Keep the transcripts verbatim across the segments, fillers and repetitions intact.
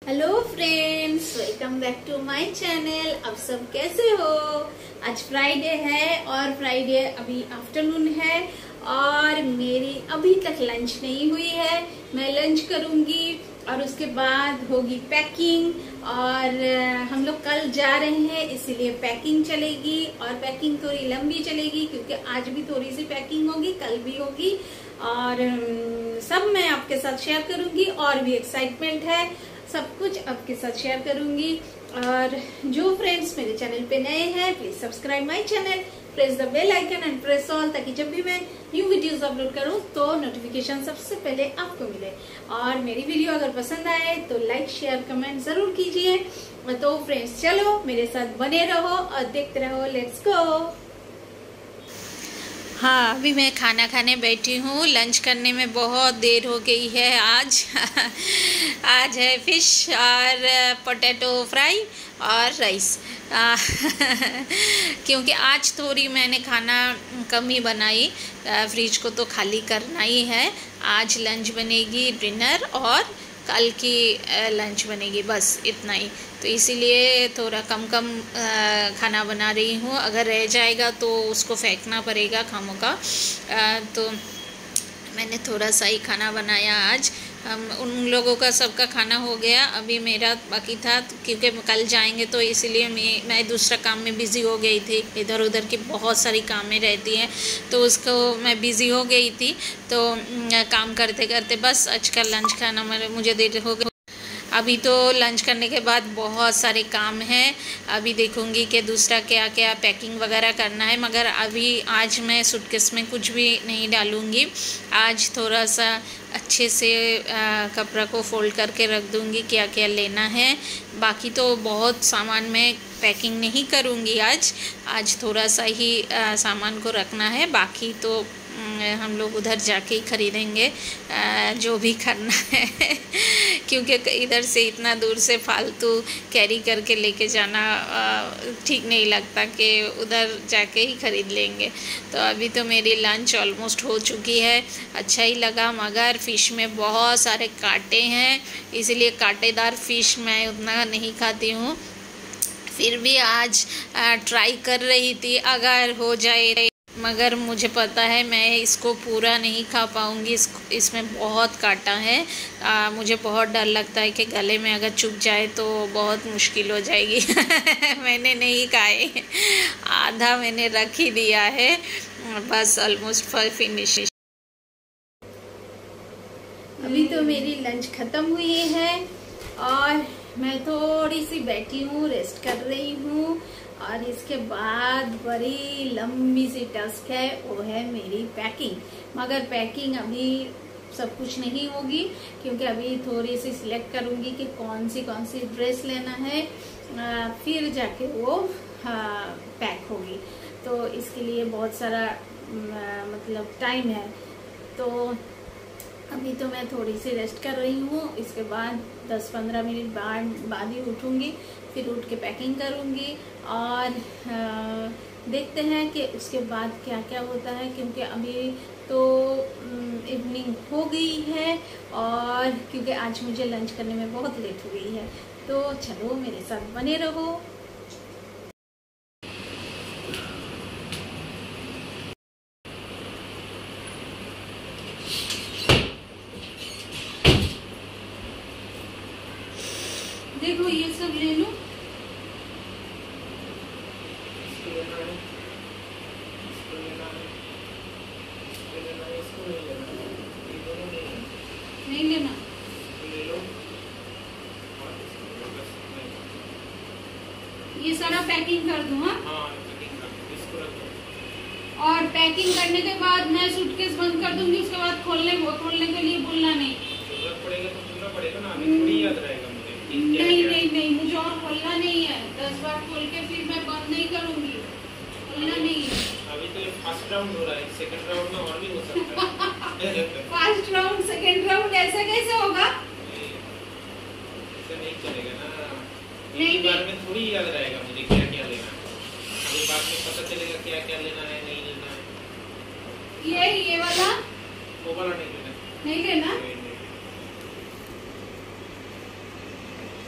Hello friends, welcome back to my channel. अब सब कैसे हो? आज फ्राइडे है और फ्राइडे अभी आफ्टरनून है और मेरी अभी तक लंच नहीं हुई है। मैं लंच करूंगी और उसके बाद होगी पैकिंग। और हम लोग कल जा रहे हैं इसीलिए पैकिंग चलेगी और पैकिंग थोड़ी लंबी चलेगी क्योंकि आज भी थोड़ी सी पैकिंग होगी, कल भी होगी और सब मैं आपके साथ शेयर करूंगी। और भी एक्साइटमेंट है, सब कुछ आपके साथ शेयर करूंगी। और जो फ्रेंड्स मेरे चैनल पे नए हैं please subscribe my channel, press the bell icon and press all, ताकि जब भी मैं न्यू वीडियोस अपलोड करूं तो नोटिफिकेशन सबसे पहले आपको मिले। और मेरी वीडियो अगर पसंद आए तो लाइक शेयर कमेंट जरूर कीजिए। तो फ्रेंड्स चलो मेरे साथ बने रहो और देखते रहो। Let's go. हाँ, अभी मैं खाना खाने बैठी हूँ। लंच करने में बहुत देर हो गई है। आज आज है फिश और पोटैटो फ्राई और राइस। क्योंकि आज थोड़ी मैंने खाना कम ही बनाई, फ्रिज को तो खाली करना ही है। आज लंच बनेगी, डिनर और कल की लंच बनेगी, बस इतना ही। तो इसीलिए थोड़ा कम कम खाना बना रही हूँ। अगर रह जाएगा तो उसको फेंकना पड़ेगा खामों का। तो मैंने थोड़ा सा ही खाना बनाया आज। हम उन लोगों का सबका खाना हो गया, अभी मेरा बाकी था क्योंकि कल जाएंगे तो इसीलिए मैं मैं दूसरा काम में बिज़ी हो गई थी। इधर उधर की बहुत सारी कामें रहती हैं तो उसको मैं बिज़ी हो गई थी। तो काम करते करते बस आज का लंच खाना मुझे देर हो गई। अभी तो लंच करने के बाद बहुत सारे काम हैं। अभी देखूंगी कि दूसरा क्या क्या पैकिंग वगैरह करना है, मगर अभी आज मैं सूटकेस में कुछ भी नहीं डालूंगी। आज थोड़ा सा अच्छे से कपड़ा को फोल्ड करके रख दूंगी क्या क्या लेना है। बाकी तो बहुत सामान मैं पैकिंग नहीं करूंगी आज। आज थोड़ा सा ही आ, सामान को रखना है, बाकी तो हम लोग उधर जाके ही ख़रीदेंगे जो भी करना है। क्योंकि इधर से इतना दूर से फालतू कैरी करके लेके जाना ठीक नहीं लगता, कि उधर जाके ही ख़रीद लेंगे। तो अभी तो मेरी लंच ऑलमोस्ट हो चुकी है। अच्छा ही लगा, मगर फ़िश में बहुत सारे कांटे हैं, इसलिए कांटेदार फ़िश मैं उतना नहीं खाती हूँ। फिर भी आज ट्राई कर रही थी अगर हो जाए, मगर मुझे पता है मैं इसको पूरा नहीं खा पाऊँगी। इस इसमें बहुत कांटा है। आ, मुझे बहुत डर लगता है कि गले में अगर चुभ जाए तो बहुत मुश्किल हो जाएगी। मैंने नहीं खाए, आधा मैंने रख ही दिया है, बस ऑलमोस्ट फिनिश। अभी तो मेरी लंच खत्म हुई है और मैं थोड़ी सी बैठी हूँ, रेस्ट कर रही हूँ। और इसके बाद बड़ी लंबी सी टास्क है, वो है मेरी पैकिंग। मगर पैकिंग अभी सब कुछ नहीं होगी क्योंकि अभी थोड़ी सी सिलेक्ट करूंगी कि कौन सी कौन सी ड्रेस लेना है, आ, फिर जाके वो पैक होगी। तो इसके लिए बहुत सारा आ, मतलब टाइम है। तो अभी तो मैं थोड़ी सी रेस्ट कर रही हूँ। इसके बाद दस पंद्रह मिनट बाद बाद ही उठूँगी, फिर उठ के पैकिंग करूँगी और आ, देखते हैं कि उसके बाद क्या क्या होता है। क्योंकि अभी तो इवनिंग हो गई है और क्योंकि आज मुझे लंच करने में बहुत लेट हो गई है। तो चलो मेरे साथ बने रहो। देखो ये सब ले लूं। नहीं लेना, ये सारा पैकिंग कर दूं। हाँ, और पैकिंग करने के बाद मैं सूटकेस बंद कर दूंगी। उसके बाद खोलने खोलने के लिए भूलना नहीं। जरूरत पड़ेगा तो खोलना पड़ेगा ना, अभी थोड़ी याद रहेगा मुझे। नहीं नहीं नहीं, मुझे और खोलना नहीं है। दस बार खोल के फिर मैं बंद नहीं करूंगी, खोलना नहीं है। अभी तो फर्स्ट राउंड हो रहा है, सेकंड राउंड में और भी हो सकता है। फर्स्ट राउंड सेकंड राउंड ऐसा कैसे होगा? ऐसा नहीं चलेगा ना। नहीं एक बार में थोड़ी याद रहेगा मुझे क्या क्या लेना है। अभी बाद में पता चलेगा क्या क्या लेना है, नहीं लेना है। ये ये वाला वो वाला नहीं लेना, नहीं लेना।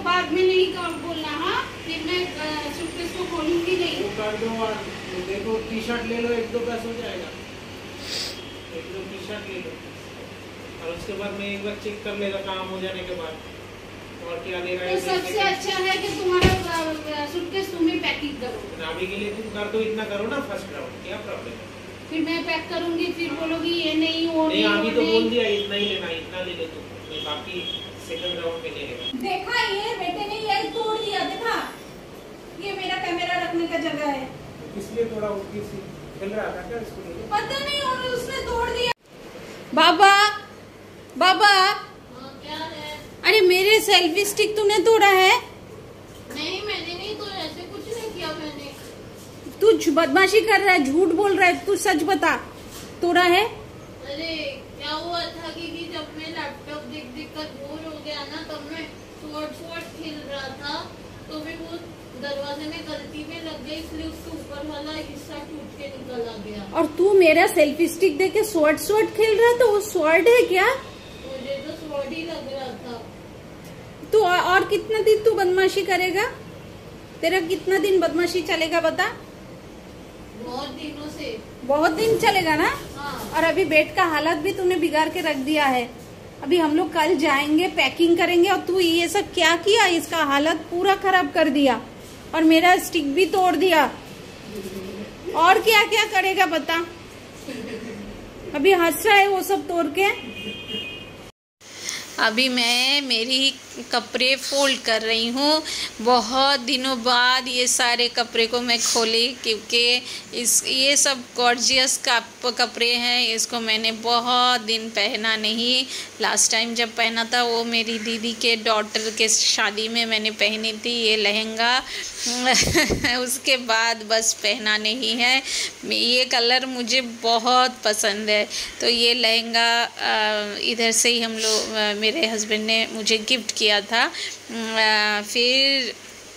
बाद में नहीं बोलना। हाँ, फिर मैं सूटकेस को खोलूंगी नहीं। वो कर दो और देखो टी शर्ट ले लो, एक दो पैस हो जाएगा। एक दो टी शर्ट ले लो और उसके बाद मैं एक बार चेक कर लेगा काम हो जाने के बाद और क्या ले रहा है। तो सबसे अच्छा है कि तुम्हारा सूटकेस तुम ही पैकिंग करो। अभी के लिए तुम कर दो, इतना करो ना फर्स्ट राउंड, क्या प्रॉब्लम है। फिर मैं पैक करूंगी, फिर बोलोगी ये नहीं वो नहीं। नहीं, अभी वो तो नहीं। बोल दिया इतना ही लेना, इतना ले लो तुम, मैं बाकी सेकंड राउंड में ले लेगा। देखा ये बेटे ने ये तोड़ दिया, देखा ये मेरा कैमरा रखने का जगह है। इसलिए थोड़ा उसकी सी खेल रहा था क्या इसको लेके? पता नहीं और उसने तोड़ दिया। बाबा बाबा क्या है? अरे मेरे सेल्फी स्टिक तूने तोड़ा है? नहीं मैंने नहीं, तो ऐसे कुछ नहीं किया मैंने। तू बदमाशी कर रहा है, झूठ बोल रहा है, तू सच बता, तोड़ा है? अरे क्या हुआ था कि, कि जब मैं लैपटॉप देख देख कर बोर हो गया ना, तब मैं स्वॉर्ड स्वॉर्ड खेल रहा था, तो भी वो दरवाजे में गलती में लग गई, इसलिए उसके ऊपर वाला हिस्सा टूट के निकल आ गया। और तू मेरा सेल्फी स्टिक देख के स्वॉर्ड स्वॉर्ड खेल रहा है, तो वो स्वॉर्ड है क्या? मुझे तो स्वॉर्ड ही लग रहा था। तू और कितना दिन तू बदमाशी करेगा? तेरा कितना दिन बदमाशी चलेगा बता? बहुत दिनों से। बहुत दिन चलेगा ना? हाँ। और अभी बेड का हालत भी तूने बिगाड़ के रख दिया है। अभी हम लोग कल जाएंगे, पैकिंग करेंगे, और तू ये सब क्या किया? इसका हालत पूरा खराब कर दिया और मेरा स्टिक भी तोड़ दिया। और क्या क्या करेगा बता? अभी हंस रहा है वो सब तोड़ के। अभी मैं मेरी कपड़े फोल्ड कर रही हूँ। बहुत दिनों बाद ये सारे कपड़े को मैं खोली, क्योंकि इस ये सब गॉर्जियस कपड़े हैं। इसको मैंने बहुत दिन पहना नहीं। लास्ट टाइम जब पहना था वो मेरी दीदी के डॉटर के शादी में मैंने पहनी थी ये लहंगा। उसके बाद बस पहना नहीं है। ये कलर मुझे बहुत पसंद है, तो ये लहंगा इधर से ही हम लोग, मेरे हस्बैंड ने मुझे गिफ्ट किया था। फिर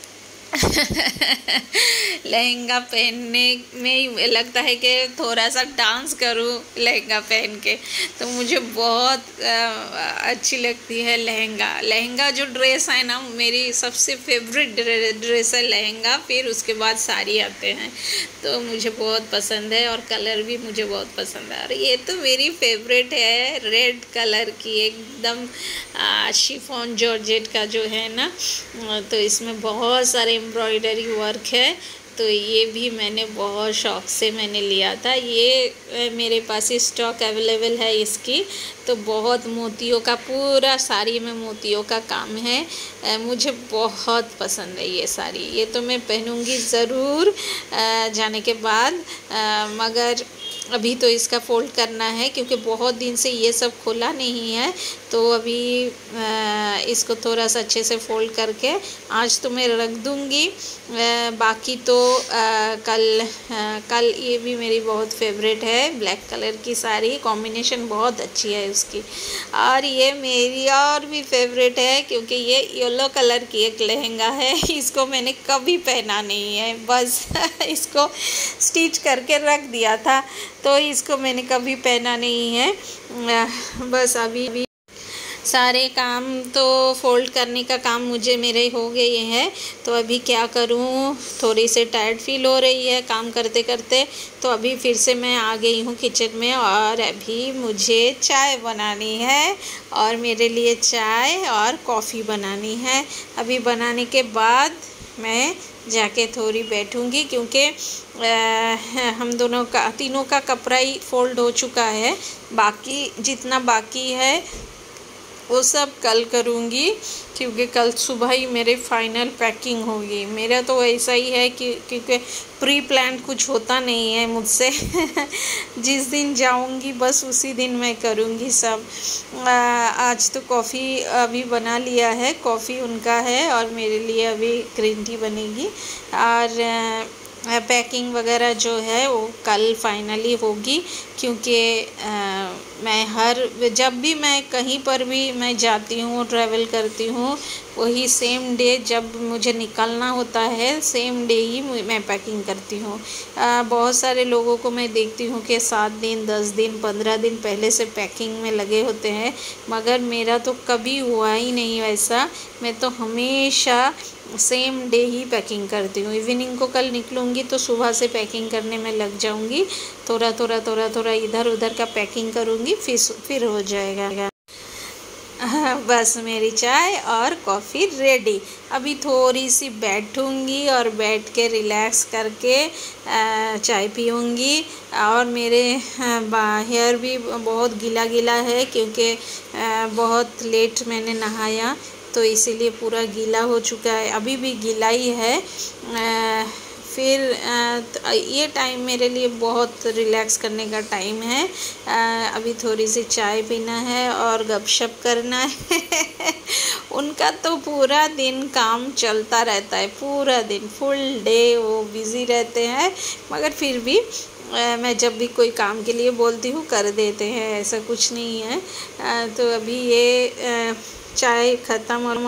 लहंगा पहनने में लगता है कि थोड़ा सा डांस करूं लहंगा पहन के, तो मुझे बहुत अच्छी लगती है लहंगा। लहंगा जो ड्रेस है ना, मेरी सबसे फेवरेट ड्रेस है लहंगा। फिर उसके बाद साड़ी आते हैं, तो मुझे बहुत पसंद है और कलर भी मुझे बहुत पसंद है। और ये तो मेरी फेवरेट है, रेड कलर की एकदम शिफॉन जॉर्जेट का जो है ना, तो इसमें बहुत सारे एम्ब्रॉयडरी वर्क है। तो ये भी मैंने बहुत शौक़ से मैंने लिया था। ये मेरे पास स्टॉक अवेलेबल है इसकी। तो बहुत मोतियों का, पूरा साड़ी में मोतियों का काम है। मुझे बहुत पसंद है ये साड़ी। ये तो मैं पहनूंगी ज़रूर जाने के बाद, मगर अभी तो इसका फ़ोल्ड करना है क्योंकि बहुत दिन से ये सब खोला नहीं है। तो अभी इसको थोड़ा सा अच्छे से फ़ोल्ड करके आज तो मैं रख दूँगी। बाकी तो आ, कल आ, कल ये भी मेरी बहुत फेवरेट है, ब्लैक कलर की साड़ी, कॉम्बिनेशन बहुत अच्छी है उसकी। और ये मेरी और भी फेवरेट है क्योंकि ये येलो कलर की एक लहंगा है। इसको मैंने कभी पहना नहीं है, बस इसको स्टिच करके रख दिया था, तो इसको मैंने कभी पहना नहीं है। बस अभी भी सारे काम तो फोल्ड करने का काम मुझे मेरे हो गए हैं। तो अभी क्या करूं, थोड़ी सी टायर्ड फील हो रही है काम करते करते। तो अभी फिर से मैं आ गई हूं किचन में और अभी मुझे चाय बनानी है और मेरे लिए चाय और कॉफ़ी बनानी है। अभी बनाने के बाद मैं जाके थोड़ी बैठूंगी क्योंकि हम दोनों का, तीनों का कपड़ा ही फोल्ड हो चुका है। बाकी जितना बाकी है वो सब कल करूँगी क्योंकि कल सुबह ही मेरे फाइनल पैकिंग होगी। मेरा तो ऐसा ही है कि क्योंकि प्री प्लान कुछ होता नहीं है मुझसे। जिस दिन जाऊँगी बस उसी दिन मैं करूँगी सब। आज तो कॉफ़ी अभी बना लिया है, कॉफ़ी उनका है और मेरे लिए अभी ग्रीन टी बनेगी। और पैकिंग वगैरह जो है वो कल फाइनली होगी, क्योंकि मैं हर जब भी मैं कहीं पर भी मैं जाती हूँ ट्रैवल करती हूँ, वही सेम डे जब मुझे निकलना होता है सेम डे ही मैं पैकिंग करती हूँ। बहुत सारे लोगों को मैं देखती हूँ कि सात दिन दस दिन पंद्रह दिन पहले से पैकिंग में लगे होते हैं, मगर मेरा तो कभी हुआ ही नहीं वैसा। मैं तो हमेशा सेम डे ही पैकिंग करती हूँ। इवनिंग को कल निकलूँगी तो सुबह से पैकिंग करने में लग जाऊँगी, थोड़ा थोड़ा थोड़ा थोड़ा इधर उधर का पैकिंग करूँगी, फिर फिर हो जाएगा। बस मेरी चाय और कॉफ़ी रेडी। अभी थोड़ी सी बैठूँगी और बैठ के रिलैक्स करके चाय पीऊँगी। और मेरे हेयर भी बहुत गीला गीला है, क्योंकि बहुत लेट मैंने नहाया तो इसीलिए पूरा गीला हो चुका है, अभी भी गीला ही है। आ, फिर आ, ये टाइम मेरे लिए बहुत रिलैक्स करने का टाइम है। आ, अभी थोड़ी सी चाय पीना है और गपशप करना है। उनका तो पूरा दिन काम चलता रहता है, पूरा दिन फुल डे वो बिज़ी रहते हैं, मगर फिर भी आ, मैं जब भी कोई काम के लिए बोलती हूँ कर देते हैं, ऐसा कुछ नहीं है। आ, तो अभी ये आ, चाय ख़त्म। और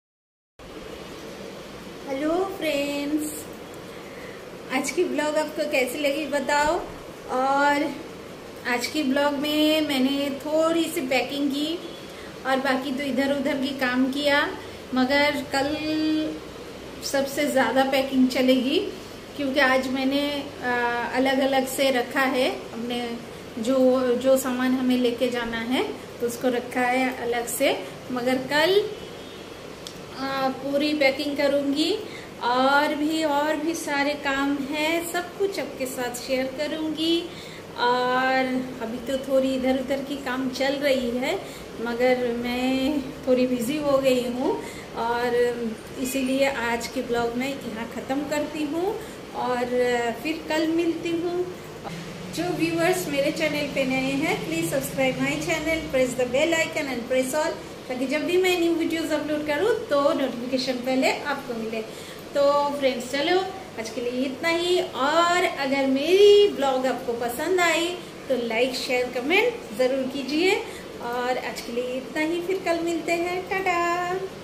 हेलो फ्रेंड्स, आज की ब्लॉग आपको कैसी लगी बताओ। और आज की ब्लॉग में मैंने थोड़ी सी पैकिंग की और बाकी तो इधर उधर की काम किया, मगर कल सबसे ज़्यादा पैकिंग चलेगी, क्योंकि आज मैंने आ, अलग अलग से रखा है अपने जो जो सामान हमें लेके जाना है तो उसको रखा है अलग से। मगर कल आ, पूरी पैकिंग करूँगी और भी और भी सारे काम हैं, सब कुछ आपके साथ शेयर करूँगी। और अभी तो थोड़ी इधर उधर की काम चल रही है, मगर मैं थोड़ी बिज़ी हो गई हूँ और इसीलिए आज के ब्लॉग में यहाँ ख़त्म करती हूँ और फिर कल मिलती हूँ। जो व्यूअर्स मेरे चैनल पे नए हैं please subscribe my channel, press the bell icon and press all, ताकि जब भी मैं न्यू वीडियोस अपलोड करूँ तो नोटिफिकेशन पहले आपको मिले। तो फ्रेंड्स चलो आज के लिए इतना ही, और अगर मेरी ब्लॉग आपको पसंद आई तो लाइक शेयर कमेंट ज़रूर कीजिए। और आज के लिए इतना ही, फिर कल मिलते हैं, टाटा।